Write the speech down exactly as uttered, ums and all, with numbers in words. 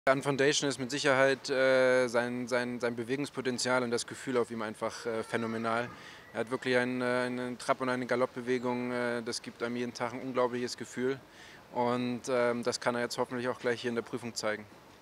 An Foundation ist mit Sicherheit äh, sein, sein, sein Bewegungspotenzial und das Gefühl auf ihm einfach äh, phänomenal. Er hat wirklich einen, äh, einen Trab- und eine Galoppbewegung, äh, das gibt einem jeden Tag ein unglaubliches Gefühl und ähm, das kann er jetzt hoffentlich auch gleich hier in der Prüfung zeigen.